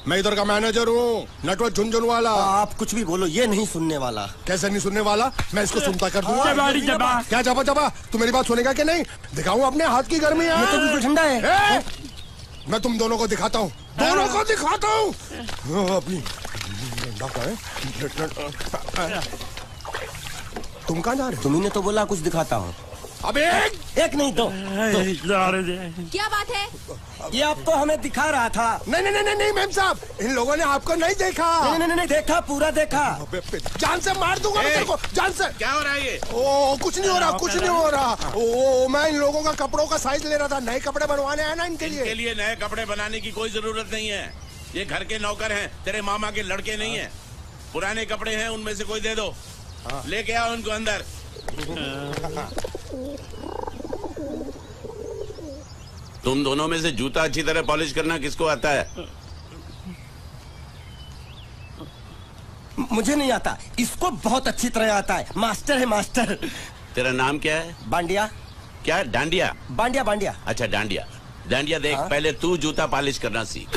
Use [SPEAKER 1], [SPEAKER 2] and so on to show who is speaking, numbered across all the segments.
[SPEAKER 1] मैं इधर का मैनेजर हूँ, नटवर झुनझुनवाला।
[SPEAKER 2] आप कुछ भी बोलो, ये नहीं सुनने वाला।
[SPEAKER 1] कैसे नहीं सुनने वाला? मैं इसको सुनता कर दूंगा। क्या जबा जबा? तू मेरी बात सुनेगा कि नहीं? दिखाऊं अपने हाथ की गर्मी?
[SPEAKER 2] ये तो बिल्कुल ठंडा है।
[SPEAKER 1] मैं तुम दोनों को दिखाता हूँ, दोनों को दिखाता हूँ। तुम कहाँ जा रहे हो?
[SPEAKER 2] तुम्ही ने तो बोला कुछ दिखाता हूँ।
[SPEAKER 1] अब
[SPEAKER 2] एक नहीं दो।
[SPEAKER 3] क्या बात है?
[SPEAKER 2] ये आपको हमें दिखा रहा था।
[SPEAKER 1] नहीं मैम साहब, इन लोगों ने आपको नहीं देखा।
[SPEAKER 2] नहीं देखा, पूरा देखा।
[SPEAKER 1] जान से मार दूंगा मैं तेरे को, जान से।
[SPEAKER 4] क्या हो रहा है ये?
[SPEAKER 1] ओ कुछ नहीं हो रहा, कुछ नहीं हो रहा। ओ मैं इन लोगों का कपड़ों का साइज ले रहा था, नए कपड़े बनवाने हैं ना इनके लिए।
[SPEAKER 4] इनके लिए नए कपड़े बनाने की कोई जरूरत नहीं है। ये घर के नौकर हैं, तेरे मामा के लड़के नहीं है। पुराने कपड़े हैं, उनमें से कोई दे दो। लेके आओ उनको अंदर। तुम दोनों में से जूता अच्छी तरह पॉलिश करना किसको आता है?
[SPEAKER 2] मुझे नहीं आता, इसको बहुत अच्छी तरह आता है। मास्टर है, मास्टर।
[SPEAKER 4] तेरा नाम क्या है?
[SPEAKER 2] बांडिया।
[SPEAKER 4] क्या? डांडिया?
[SPEAKER 2] बांडिया बांडिया।
[SPEAKER 4] अच्छा डांडिया। डांडिया देख, पहले तू जूता पॉलिश करना सीख।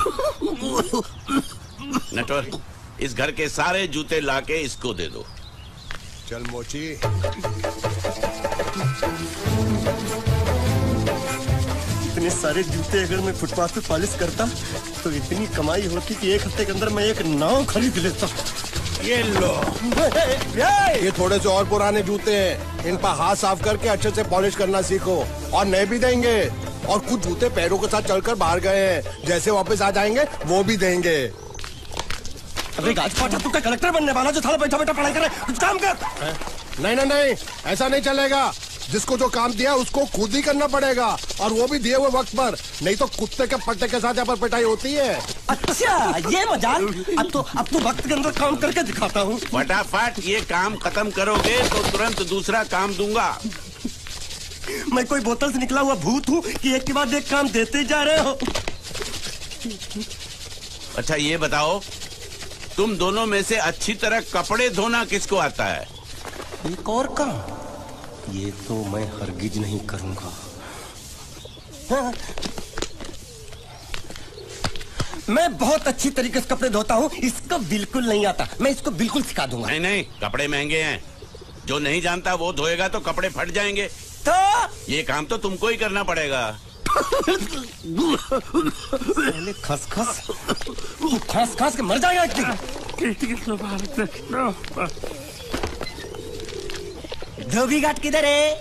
[SPEAKER 4] नटवर, इस घर के सारे जूते लाके इसको दे दो।
[SPEAKER 1] चल मोची।
[SPEAKER 2] इतने सारे जूते अगर मैं फुटपाथ पे पॉलिश करता तो इतनी कमाई होती कि एक हफ्ते के अंदर मैं एक नाव खरीद लेता।
[SPEAKER 1] ये लो, ये थोड़े से और पुराने जूते हैं, इन पर हाथ साफ करके अच्छे से पॉलिश करना सीखो। और नए भी देंगे, और कुछ जूते पैरों के साथ चलकर बाहर गए हैं, जैसे वापस आ जाएंगे वो भी देंगे।
[SPEAKER 2] अबे गाजपाटा, तू क्या कलेक्टर बनने वाला जो साला बैठा बैठा पढ़ाई करे? कुछ काम कर।
[SPEAKER 1] नहीं, ऐसा नहीं चलेगा। जिसको जो काम दिया उसको खुद ही करना पड़ेगा, और वो भी दिए हुए वक्त पर, नहीं तो कुत्ते के पट्टे के साथ यहाँ पर पिटाई होती है।
[SPEAKER 2] अच्छा, ये मजाक। अब तो वक्त के अंदर काम करके दिखाता हूँ।
[SPEAKER 4] फटाफट ये काम खत्म करोगे तो तुरंत दूसरा काम दूंगा।
[SPEAKER 2] मैं कोई बोतल से निकला हुआ भूत हूँ कि एक के बाद एक काम देते जा रहे हो?
[SPEAKER 4] अच्छा ये बताओ, तुम दोनों में से अच्छी तरह कपड़े धोना किसको आता है?
[SPEAKER 2] एक और काम? ये तो मैं हरगिज नहीं करूंगा। हाँ। मैं बहुत अच्छी तरीके से कपड़े धोता हूँ, इसको बिल्कुल नहीं आता। मैं इसको बिल्कुल सिखा दूंगा।
[SPEAKER 4] नहीं, कपड़े महंगे हैं। जो नहीं जानता वो धोएगा तो कपड़े फट जाएंगे।
[SPEAKER 2] तो
[SPEAKER 4] ये काम तो तुमको ही करना पड़ेगा।
[SPEAKER 2] खस के मर जाएगा। धोबी घाट किधर है?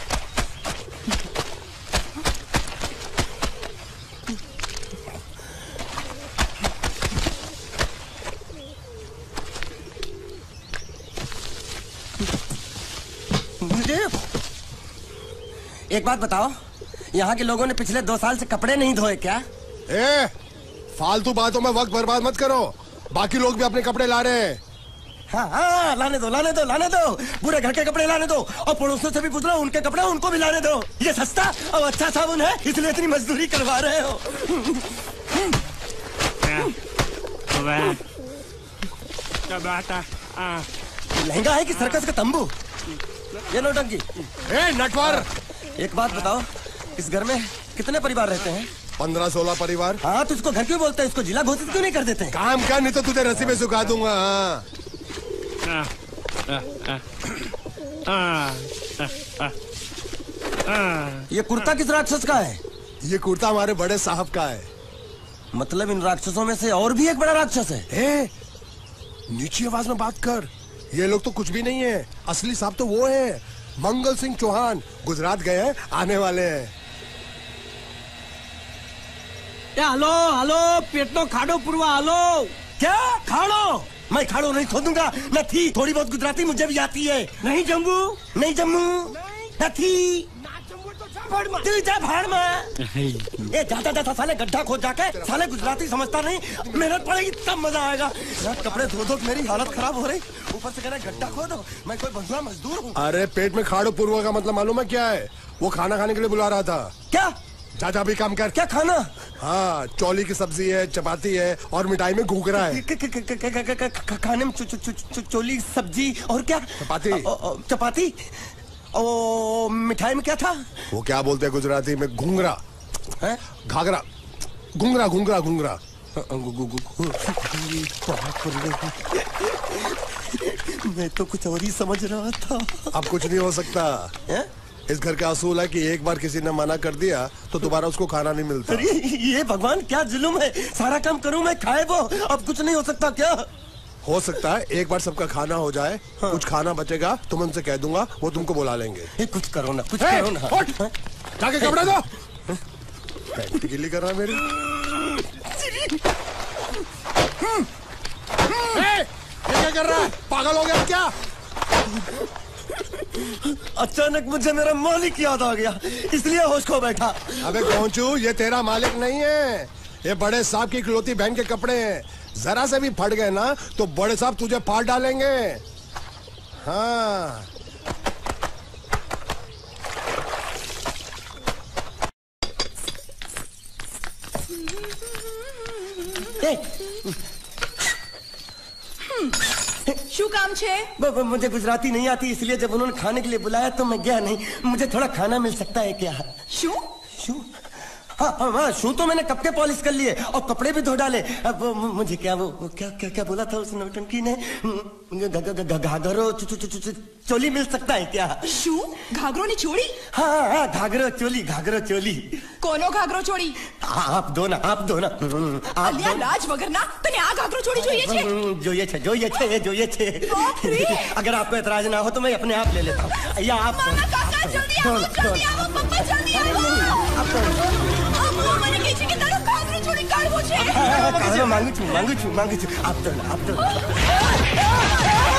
[SPEAKER 2] एक बात बताओ, यहाँ के लोगों ने पिछले 2 साल से कपड़े नहीं धोए क्या?
[SPEAKER 1] फालतू बातों में वक्त बर्बाद मत करो। बाकी लोग भी अपने कपड़े ला रहे हैं।
[SPEAKER 2] हाँ, लाने दो। पूरे घर के कपड़े लाने दो, और पड़ोसियों से भी पूछ लो, उनके कपड़े उनको भी लाने दो। ये सस्ता और अच्छा साबुन है, इसलिए इतनी मजदूरी करवा रहे हो। लहंगा है कि सर्कस का तंबू? ये नौटंकी।
[SPEAKER 1] नटवर,
[SPEAKER 2] एक बात बताओ, इस घर में कितने परिवार रहते हैं?
[SPEAKER 1] 15-16 परिवार।
[SPEAKER 2] हाँ, तो इसको घर क्यों बोलते हैं? इसको जिला घोषित क्यों नहीं कर देते?
[SPEAKER 1] काम क्या, नहीं तो तुझे रस्सी में सुखा दूंगा।
[SPEAKER 2] ये कुर्ता किस राक्षस का है?
[SPEAKER 1] ये कुर्ता हमारे बड़े साहब का है।
[SPEAKER 2] मतलब इन राक्षसों में से और भी एक बड़ा राक्षस है?
[SPEAKER 1] नीची आवाज में बात कर। ये लोग तो कुछ भी नहीं है, असली साहब तो वो है, मंगल सिंह चौहान। गुजरात गए हैं, आने वाले हैं।
[SPEAKER 2] हेलो, पेट तो खाड़ो पुरवा। हेलो, क्या खाड़ो? मैं खाड़ो नहीं खोदूंगा। न थी, थोड़ी बहुत गुजराती मुझे भी आती है। नहीं जम्मू, न थी। तू जा भाड़ में। ये जाता साले गड्ढा खोद जाके, साले गुजराती समझता नहीं। मेहनत पड़ेगी तब मजा आएगा। कपड़े धो धो मेरी हालत खराब हो रही, ऊपर से कह रहे गड्ढा खोदो। मैं कोई बंधुआ मजदूर हूँ?
[SPEAKER 1] अरे पेट में खाड़ो पुरवा का मतलब मालूम है क्या है? वो खाना खाने के लिए बुला रहा था।
[SPEAKER 2] क्या?
[SPEAKER 1] जा भी काम कर।
[SPEAKER 2] क्या खाना?
[SPEAKER 1] हाँ, चौली की सब्जी है, चपाती है, और मिठाई में घूघरा है।
[SPEAKER 2] खाने में चोली सब्जी और क्या? चपाती। ओ, मिठाई में क्या था?
[SPEAKER 1] वो क्या बोलते हैं गुजराती में? घूंघरा, घाघरा, घूंघरा।
[SPEAKER 2] मैं तो कुछ और ही समझ रहा था।
[SPEAKER 1] अब कुछ नहीं हो सकता
[SPEAKER 2] है?
[SPEAKER 1] इस घर का असूल है कि एक बार किसी ने मना कर दिया तो दोबारा उसको खाना नहीं मिलता।
[SPEAKER 2] अरे ये भगवान क्या जुल्म है, सारा काम करूं मैं खाए वो, अब कुछ नहीं हो सकता क्या?
[SPEAKER 1] हो सकता है एक बार सबका खाना हो जाए, हाँ। कुछ खाना बचेगा तो मैं उनसे कह दूंगा, वो तुमको बुला लेंगे।
[SPEAKER 2] कुछ करो ना, कुछ करो ना।
[SPEAKER 1] जाके कपड़े दो। पैंट गिल्ली कर रहा है मेरी। ये क्या कर रहा है, पागल हो गया क्या?
[SPEAKER 2] अचानक मुझे मेरा मालिक याद आ गया, इसलिए होश खो बैठा।
[SPEAKER 1] अबे पहुंचू, ये तेरा मालिक नहीं है, ये बड़े साहब की इकलौती बहन के कपड़े हैं। जरा से भी फट गए ना तो बड़े साहब तुझे फाड़ डालेंगे। हाँ
[SPEAKER 3] શું કામ છે?
[SPEAKER 2] मुझे गुजराती नहीं आती, इसलिए जब उन्होंने खाने के लिए बुलाया तो मैं गया नहीं। मुझे थोड़ा खाना मिल सकता है क्या?
[SPEAKER 3] શું?
[SPEAKER 2] शू? हाँ, शू तो मैंने कब के पॉलिश कर लिए और कपड़े भी धो डाले। अब मुझे क्या वो क्या क्या क्या बोला था उस नौटंकी ने? घाघरो चोली मिल सकता है क्या?
[SPEAKER 3] શું? ઘાઘરો ની ચોળી?
[SPEAKER 2] हाँ, घाघरो चोली।
[SPEAKER 3] કોનો ઘાઘરો ચોળી?
[SPEAKER 2] आप दो ना।
[SPEAKER 3] અલ્યા લાજ વગરના તને આ ઘાઘરો ચોળી જોઈએ છે?
[SPEAKER 2] જોઈએ છે।
[SPEAKER 3] બાપ રે!
[SPEAKER 2] अगर आपको एतराज ना हो तो मैं अपने आप ले लेता हूँ, या आप
[SPEAKER 3] મામા કાકા જલ્દી આવો પપ્પા જલ્દી આવો। અમ્મા મને કહે છે કે તારો ઘાઘરો ચોળી કાઢવો છે।
[SPEAKER 2] मांगू છું। आप तो